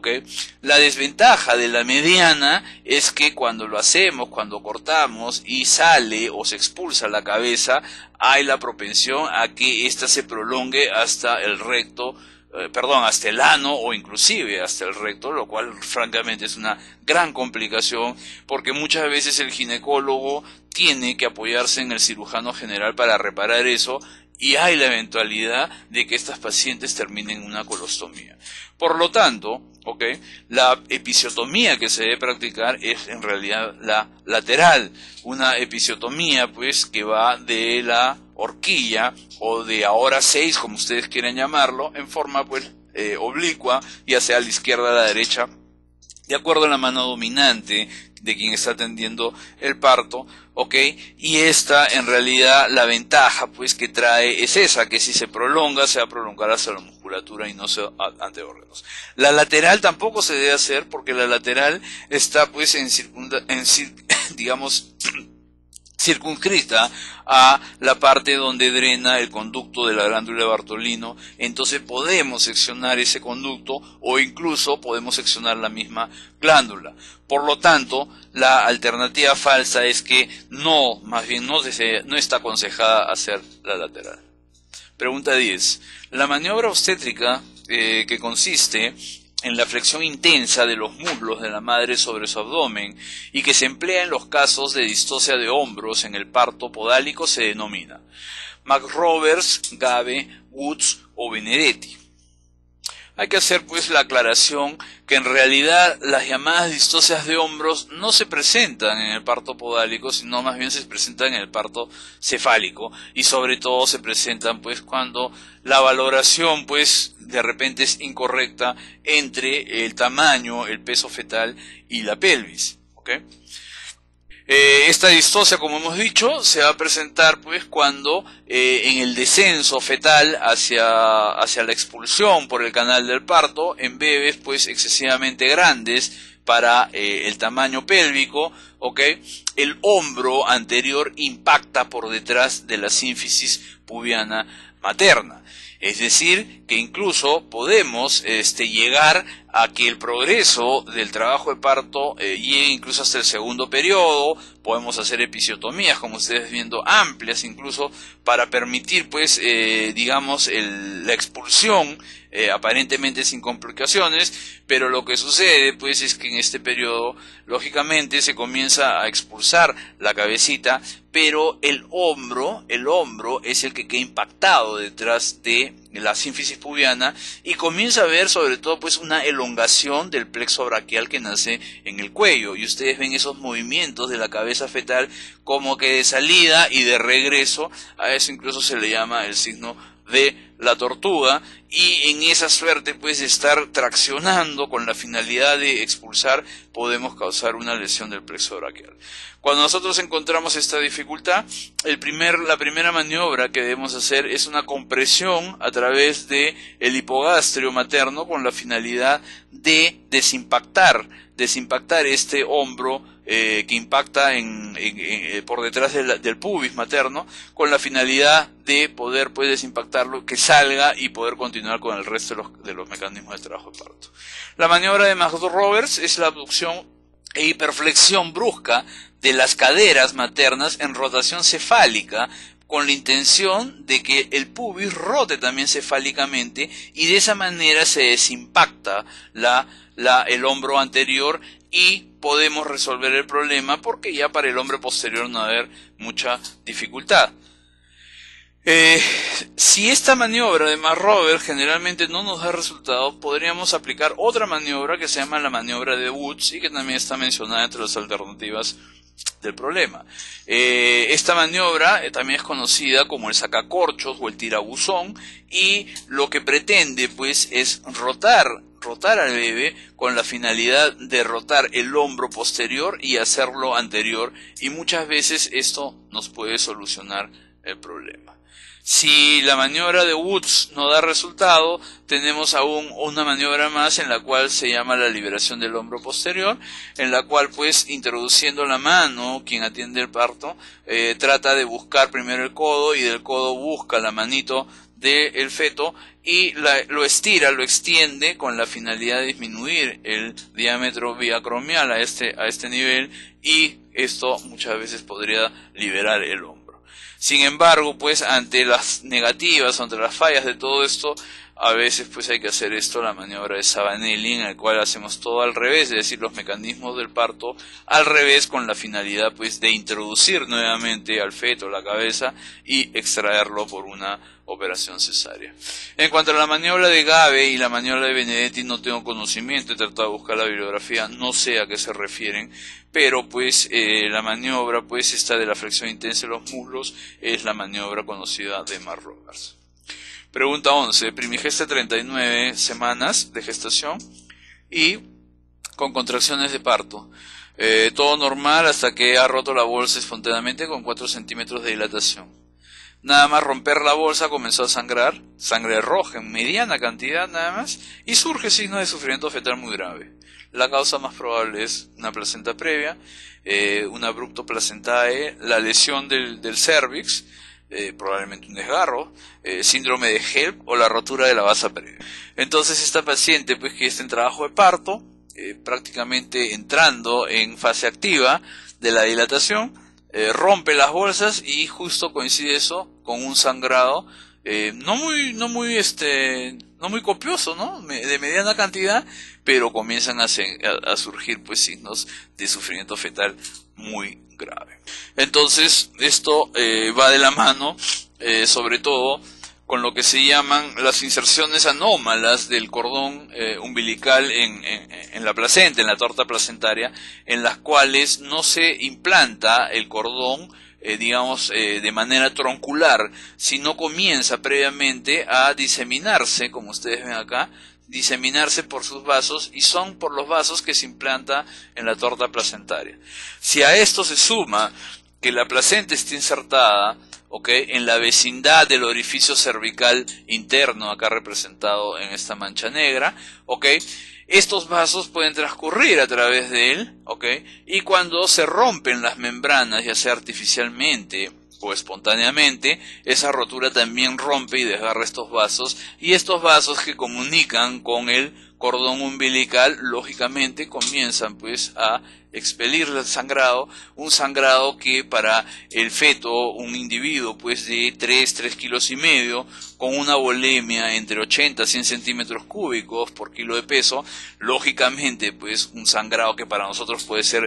La desventaja de la mediana es que cuando lo hacemos, cuando cortamos y sale o se expulsa la cabeza, hay la propensión a que ésta se prolongue hasta el recto, hasta el ano, o inclusive hasta el recto, lo cual francamente es una gran complicación, porque muchas veces el ginecólogo tiene que apoyarse en el cirujano general para reparar eso, y hay la eventualidad de que estas pacientes terminen en una colostomía. Por lo tanto, la episiotomía que se debe practicar es en realidad la lateral, una episiotomía pues que va de la horquilla, o de ahora 6, como ustedes quieran llamarlo, en forma pues oblicua, ya sea a la izquierda o a la derecha, de acuerdo a la mano dominante de quien está atendiendo el parto, ¿ok? Y esta, en realidad, la ventaja pues que trae es esa, que si se prolonga, se va a prolongar hasta la musculatura y no ante órganos. La lateral tampoco se debe hacer, porque la lateral está pues digamos, circunscrita a la parte donde drena el conducto de la glándula de Bartolino. Entonces podemos seccionar ese conducto o incluso podemos seccionar la misma glándula. Por lo tanto, la alternativa falsa es que más bien no está aconsejada hacer la lateral. Pregunta 10. La maniobra obstétrica que consiste en la flexión intensa de los muslos de la madre sobre su abdomen y que se emplea en los casos de distocia de hombros en el parto podálico se denomina McRoberts, Gabe, Woods o Benedetti. Hay que hacer pues la aclaración que en realidad las llamadas distocias de hombros no se presentan en el parto podálico, sino más bien se presentan en el parto cefálico, y sobre todo se presentan pues cuando la valoración pues de repente es incorrecta entre el tamaño, el peso fetal y la pelvis, ¿ok? Esta distocia, como hemos dicho, se va a presentar pues cuando en el descenso fetal hacia la expulsión por el canal del parto, en bebés pues excesivamente grandes para el tamaño pélvico, ¿ok? El hombro anterior impacta por detrás de la sínfisis pubiana materna. Es decir, que incluso podemos llegar a que el progreso del trabajo de parto llegue incluso hasta el segundo periodo. Podemos hacer episiotomías, como ustedes viendo, amplias incluso, para permitir pues digamos la expulsión aparentemente sin complicaciones, pero lo que sucede pues es que en este periodo lógicamente se comienza a expulsar la cabecita, pero el hombro es el que queda impactado detrás de la sínfisis pubiana y comienza a haber sobre todo pues una elongación del plexo braquial que nace en el cuello, y ustedes ven esos movimientos de la cabeza fetal como que de salida y de regreso. A eso incluso se le llama el signo de la tortuga, y en esa suerte pues de estar traccionando con la finalidad de expulsar podemos causar una lesión del plexo braquial. Cuando nosotros encontramos esta dificultad, la primera maniobra que debemos hacer es una compresión a través de el hipogastrio materno con la finalidad de desimpactar este hombro que impacta por detrás del pubis materno, con la finalidad de poder pues desimpactarlo, que salga y poder continuar con el resto de los mecanismos de trabajo de parto. La maniobra de McRoberts es la abducción e hiperflexión brusca de las caderas maternas en rotación cefálica, con la intención de que el pubis rote también cefálicamente, y de esa manera se desimpacta el hombro anterior y podemos resolver el problema, porque ya para el hombro posterior no va a haber mucha dificultad. Si esta maniobra de McRoberts generalmente no nos da resultado, podríamos aplicar otra maniobra que se llama la maniobra de Woods y que también está mencionada entre las alternativas del problema. Esta maniobra también es conocida como el sacacorchos o el tirabuzón, y lo que pretende pues es rotar al bebé con la finalidad de rotar el hombro posterior y hacerlo anterior, y muchas veces esto nos puede solucionar el problema. Si la maniobra de Woods no da resultado, tenemos aún una maniobra más, en la cual se llama la liberación del hombro posterior, en la cual pues introduciendo la mano, quien atiende el parto trata de buscar primero el codo, y del codo busca la manito del feto y lo extiende con la finalidad de disminuir el diámetro biacromial a este nivel, y esto muchas veces podría liberar el hombro. Sin embargo, pues ante las negativas, ante las fallas de todo esto, a veces pues hay que hacer la maniobra de Sabanelli, en la cual hacemos todo al revés, es decir, los mecanismos del parto al revés, con la finalidad pues de introducir nuevamente al feto la cabeza y extraerlo por una operación cesárea. En cuanto a la maniobra de Gabe y la maniobra de Benedetti, no tengo conocimiento, he tratado de buscar la bibliografía, no sé a qué se refieren, pero pues la maniobra pues esta de la flexión intensa de los muslos es la maniobra conocida de McRoberts. Pregunta 11. Primigesta 39 semanas de gestación y con contracciones de parto. Todo normal hasta que ha roto la bolsa espontáneamente con 4 centímetros de dilatación. Nada más romper la bolsa comenzó a sangrar, sangre roja en mediana cantidad nada más, y surge signo de sufrimiento fetal muy grave. La causa más probable es una placenta previa, un abrupto placentae, la lesión del cérvix, probablemente un desgarro, síndrome de HELP o la rotura de la vasa previa. Entonces esta paciente, pues que está en trabajo de parto, prácticamente entrando en fase activa de la dilatación, rompe las bolsas y justo coincide eso con un sangrado no muy copioso, ¿no? De mediana cantidad, pero comienzan a surgir pues signos de sufrimiento fetal muy grave. Entonces esto va de la mano sobre todo con lo que se llaman las inserciones anómalas del cordón umbilical en la placenta, en la torta placentaria, en las cuales no se implanta el cordón, de manera troncular, sino comienza previamente a diseminarse, como ustedes ven acá, diseminarse por sus vasos, y son por los vasos que se implanta en la torta placentaria. Si a esto se suma que la placenta está insertada, en la vecindad del orificio cervical interno, acá representado en esta mancha negra, estos vasos pueden transcurrir a través de él, y cuando se rompen las membranas, ya sea artificialmente o espontáneamente, esa rotura también rompe y desgarra estos vasos, y estos vasos que comunican con el cordón umbilical, lógicamente comienzan pues a expelir el sangrado, un sangrado que para el feto, un individuo pues de 3 kilos y medio, con una volemia entre 80 a 100 centímetros cúbicos por kilo de peso, lógicamente pues un sangrado que para nosotros puede ser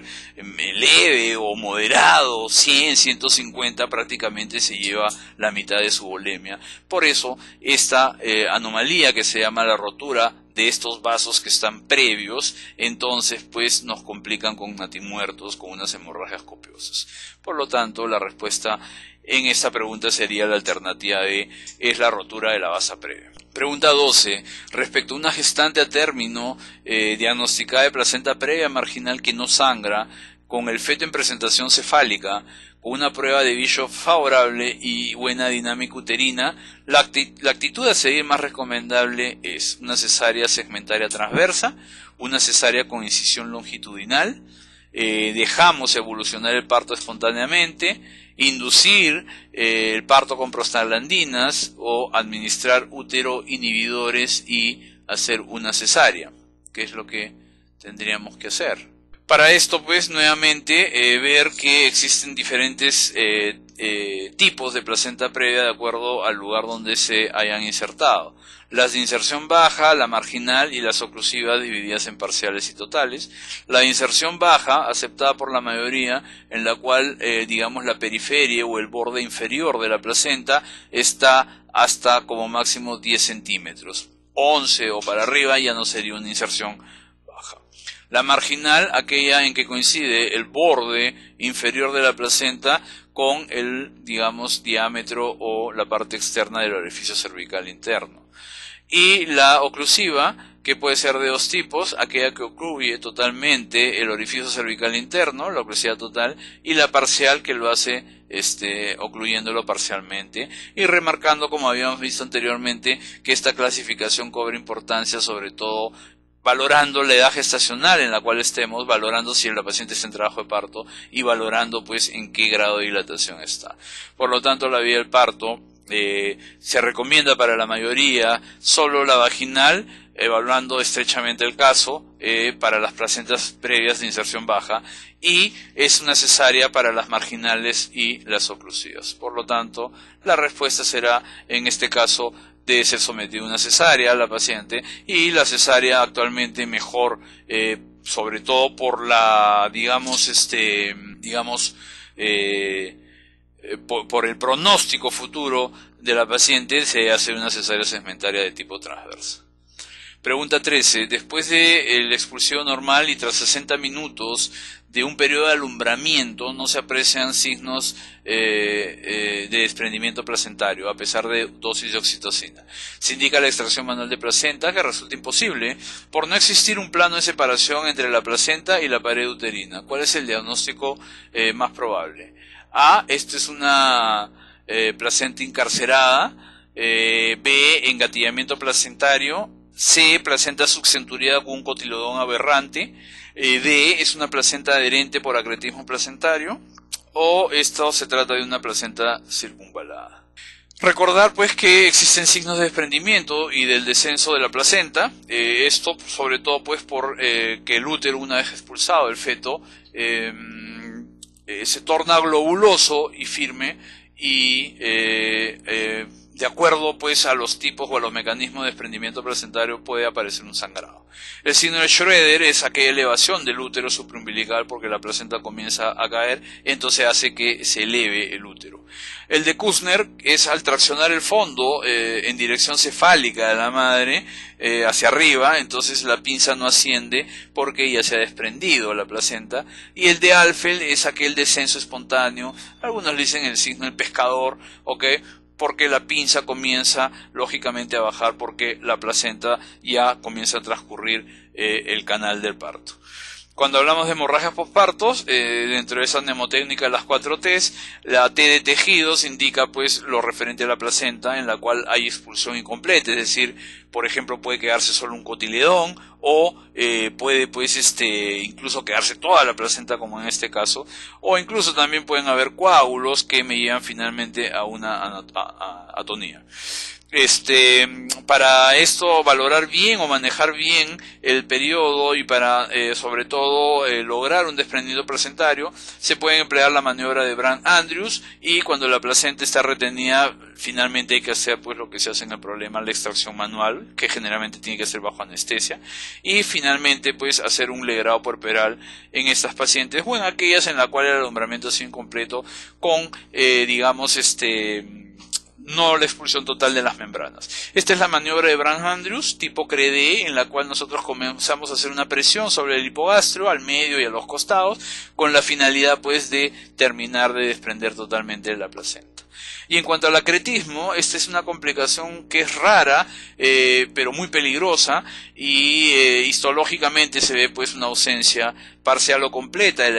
leve o moderado, 100, 150, prácticamente se lleva la mitad de su volemia. Por eso esta anomalía que se llama la rotura de estos vasos que están previos, entonces pues nos complican con natimuertos, con unas hemorragias copiosas. Por lo tanto, la respuesta en esta pregunta sería la alternativa B, es la rotura de la vasa previa. Pregunta 12. Respecto a una gestante a término diagnosticada de placenta previa marginal que no sangra, con el feto en presentación cefálica, con una prueba de Bishop favorable y buena dinámica uterina, la actitud a seguir más recomendable es una cesárea segmentaria transversa, una cesárea con incisión longitudinal, dejamos evolucionar el parto espontáneamente, inducir el parto con prostaglandinas o administrar útero inhibidores y hacer una cesárea, que es lo que tendríamos que hacer. Para esto, pues, nuevamente, ver que existen diferentes tipos de placenta previa de acuerdo al lugar donde se hayan insertado. Las de inserción baja, la marginal y las oclusivas divididas en parciales y totales. La de inserción baja, aceptada por la mayoría, en la cual, la periferia o el borde inferior de la placenta está hasta como máximo 10 centímetros. 11 o para arriba ya no sería una inserción baja. La marginal, aquella en que coincide el borde inferior de la placenta con el, diámetro o la parte externa del orificio cervical interno. Y la oclusiva, que puede ser de dos tipos, aquella que ocluye totalmente el orificio cervical interno, la oclusiva total, y la parcial, que lo hace ocluyéndolo parcialmente, y remarcando, como habíamos visto anteriormente, que esta clasificación cobra importancia sobre todo valorando la edad gestacional en la cual estemos, valorando si la paciente está en trabajo de parto y valorando pues en qué grado de dilatación está. Por lo tanto, la vía del parto se recomienda para la mayoría solo la vaginal, evaluando estrechamente el caso para las placentas previas de inserción baja, y es una cesárea para las marginales y las oclusivas. Por lo tanto, la respuesta será en este caso de ser sometida a una cesárea a la paciente, y la cesárea actualmente mejor, sobre todo por la, por el pronóstico futuro de la paciente, se hace una cesárea segmentaria de tipo transversa. Pregunta 13. Después de la expulsión normal y tras 60 minutos de un periodo de alumbramiento, no se aprecian signos de desprendimiento placentario, a pesar de dosis de oxitocina. Se indica la extracción manual de placenta, que resulta imposible por no existir un plano de separación entre la placenta y la pared uterina. ¿Cuál es el diagnóstico más probable? A. Esta es una placenta encarcerada. B. Engatillamiento placentario. C. Placenta subcenturiada con un cotilodón aberrante. D. Es una placenta adherente por acretismo placentario. O esto se trata de una placenta circunvalada. Recordar pues que existen signos de desprendimiento y del descenso de la placenta. Esto sobre todo pues por que el útero, una vez expulsado el feto, se torna globuloso y firme y de acuerdo pues a los tipos o a los mecanismos de desprendimiento placentario puede aparecer un sangrado. El signo de Schroeder es aquella elevación del útero supraumbilical porque la placenta comienza a caer, entonces hace que se eleve el útero. El de Kussner es al traccionar el fondo en dirección cefálica de la madre hacia arriba, entonces la pinza no asciende porque ya se ha desprendido la placenta. Y el de Alfeld es aquel descenso espontáneo, algunos le dicen el signo del pescador, ¿ok?, porque la pinza comienza lógicamente a bajar porque la placenta ya comienza a transcurrir el canal del parto. Cuando hablamos de hemorragias postpartos, dentro de esa mnemotécnica de las 4 T's, la T de tejidos indica pues lo referente a la placenta, en la cual hay expulsión incompleta, es decir, por ejemplo puede quedarse solo un cotiledón o puede pues incluso quedarse toda la placenta como en este caso, o incluso también pueden haber coágulos que me llevan finalmente a una atonía. Para esto valorar bien o manejar bien el periodo y para sobre todo lograr un desprendimiento placentario se puede emplear la maniobra de Brandt-Andrews, y cuando la placenta está retenida finalmente hay que hacer pues lo que se hace en el problema, la extracción manual, que generalmente tiene que ser bajo anestesia, y finalmente pues hacer un legrado puerperal en estas pacientes o en aquellas en las cuales el alumbramiento ha sido incompleto con no la expulsión total de las membranas. Esta es la maniobra de Brandt-Andrews tipo CRE-D, en la cual nosotros comenzamos a hacer una presión sobre el hipogastrio, al medio y a los costados, con la finalidad pues de terminar de desprender totalmente la placenta. Y en cuanto al acretismo, esta es una complicación que es rara, pero muy peligrosa, y histológicamente se ve pues una ausencia parcial o completa de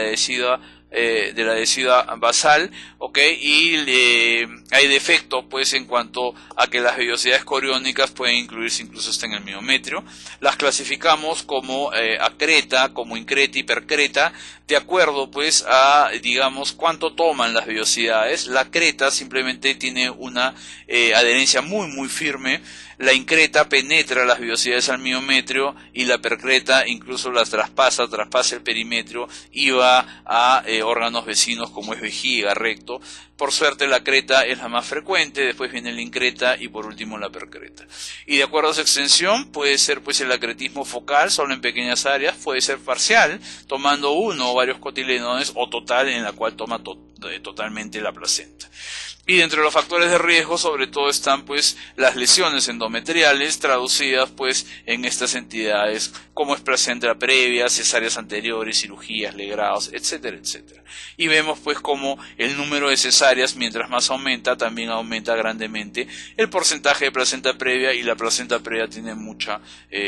la adhesiva basal, ¿ok? Y hay defecto pues en cuanto a que las vellosidades coriónicas pueden incluirse incluso hasta en el miometrio. Las clasificamos como acreta, como increta, hipercreta, de acuerdo pues a, digamos, cuánto toman las vellosidades. La creta simplemente tiene una adherencia muy firme. La increta penetra las vellosidades al miometrio y la percreta incluso las traspasa el perimetrio y va a órganos vecinos como es vejiga, recto. Por suerte la creta es la más frecuente, después viene la increta y por último la percreta. Y de acuerdo a su extensión puede ser pues el acretismo focal solo en pequeñas áreas, puede ser parcial tomando uno o varios cotiledones, o total en la cual toma totalmente la placenta. Y dentro de los factores de riesgo sobre todo están pues las lesiones endometriales traducidas pues en estas entidades como es placenta previa, cesáreas anteriores, cirugías, legrados, etcétera, etcétera. Y vemos pues como el número de cesáreas mientras más aumenta también aumenta grandemente el porcentaje de placenta previa, y la placenta previa tiene mucha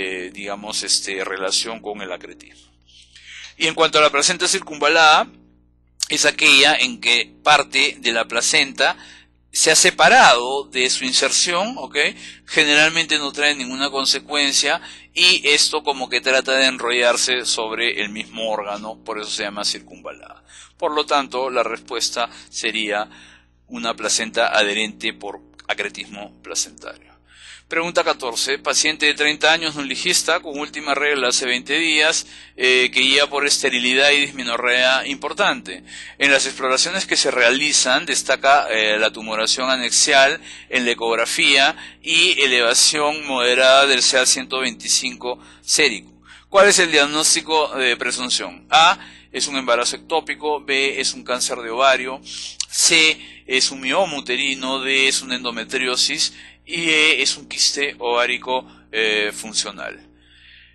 relación con el acretismo. Y en cuanto a la placenta circunvalada, es aquella en que parte de la placenta se ha separado de su inserción, ¿ok? Generalmente no trae ninguna consecuencia y esto como que trata de enrollarse sobre el mismo órgano, por eso se llama circunvalada. Por lo tanto, la respuesta sería una placenta adherente por acretismo placentario. Pregunta 14. Paciente de 30 años, no ligista, con última regla hace 20 días, que guía por esterilidad y dismenorrea importante. En las exploraciones que se realizan destaca la tumoración anexial en la ecografía y elevación moderada del CA125 sérico. ¿Cuál es el diagnóstico de presunción? A. Es un embarazo ectópico. B. Es un cáncer de ovario. C. Es un mioma uterino. D. Es una endometriosis. Y E es un quiste ovárico funcional.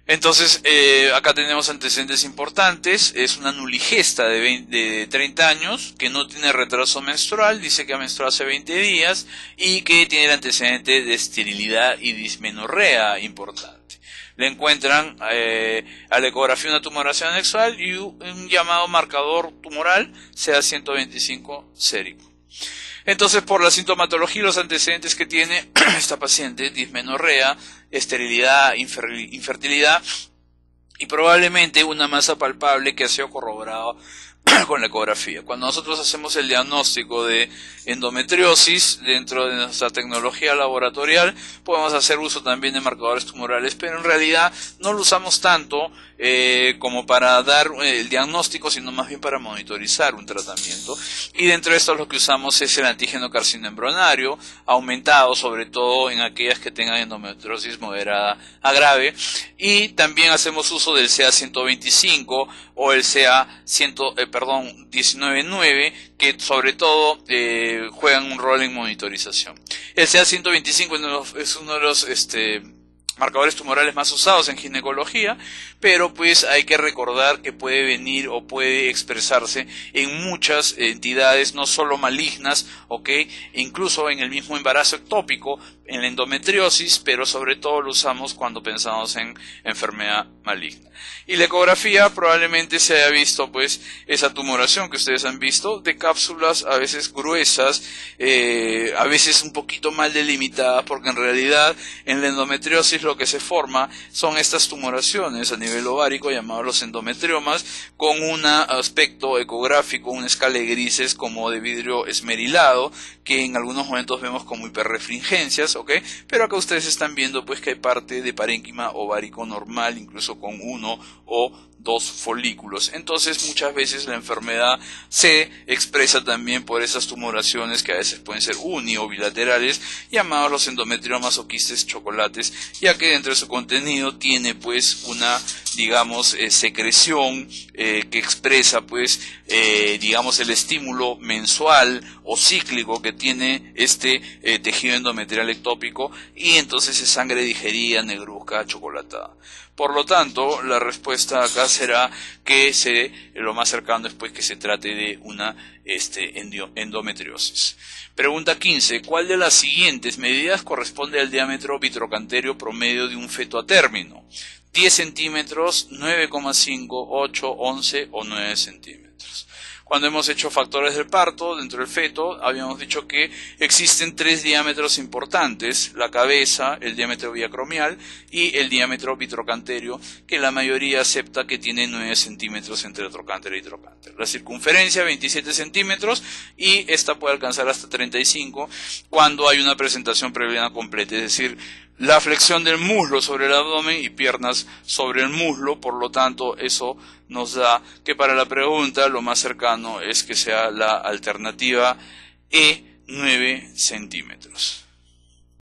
Entonces, acá tenemos antecedentes importantes. Es una nuligesta de 30 años que no tiene retraso menstrual, dice que ha menstruado hace 20 días y que tiene el antecedente de esterilidad y dismenorrea importante. Le encuentran a la ecografía una tumoración anexual y un llamado marcador tumoral CA125 sérico. Entonces, por la sintomatología y los antecedentes que tiene esta paciente, dismenorrea, esterilidad, infertilidad y probablemente una masa palpable que ha sido corroborada con la ecografía. Cuando nosotros hacemos el diagnóstico de endometriosis dentro de nuestra tecnología laboratorial, podemos hacer uso también de marcadores tumorales, pero en realidad no lo usamos tanto como para dar el diagnóstico, sino más bien para monitorizar un tratamiento. Y dentro de esto lo que usamos es el antígeno carcinoembrionario, aumentado sobre todo en aquellas que tengan endometriosis moderada a grave, y también hacemos uso del CA125 o el CA199, que sobre todo juegan un rol en monitorización. El CA125 es uno de los marcadores tumorales más usados en ginecología, pero pues hay que recordar que puede venir o puede expresarse en muchas entidades, no solo malignas, ¿ok? Incluso en el mismo embarazo ectópico, en la endometriosis, pero sobre todo lo usamos cuando pensamos en enfermedad maligna. Y la ecografía probablemente se haya visto pues esa tumoración que ustedes han visto, de cápsulas a veces gruesas, a veces un poquito mal delimitadas, porque en realidad en la endometriosis lo que se forma son estas tumoraciones a nivel ovárico llamados los endometriomas, con un aspecto ecográfico, una escala de grises como de vidrio esmerilado, que en algunos momentos vemos como hiperrefringencias, ¿ok? Pero acá ustedes están viendo pues que hay parte de parénquima ovárico normal, incluso con uno o dos folículos. Entonces muchas veces la enfermedad se expresa también por esas tumoraciones que a veces pueden ser uni o bilaterales, llamados los endometriomas o quistes chocolates, ya que dentro de su contenido tiene pues una, digamos, secreción que expresa pues digamos el estímulo mensual o cíclico que tiene este tejido endometrial ectópico, y entonces es sangre digerida, negruzca, chocolatada. Por lo tanto, la respuesta acá será que lo más cercano es pues que se trate de una endometriosis. Pregunta 15. ¿Cuál de las siguientes medidas corresponde al diámetro vitrocanterio promedio de un feto a término? 10 centímetros, 9,5, 8, 11 o 9 centímetros. Cuando hemos hecho factores del parto dentro del feto, habíamos dicho que existen 3 diámetros importantes: la cabeza, el diámetro biacromial y el diámetro vitrocanterio, que la mayoría acepta que tiene 9 centímetros entre trocánter y trocánter. La circunferencia 27 centímetros y esta puede alcanzar hasta 35 cuando hay una presentación pelviana completa, es decir, la flexión del muslo sobre el abdomen y piernas sobre el muslo. Por lo tanto, eso nos da que para la pregunta lo más cercano es que sea la alternativa E, 9 centímetros.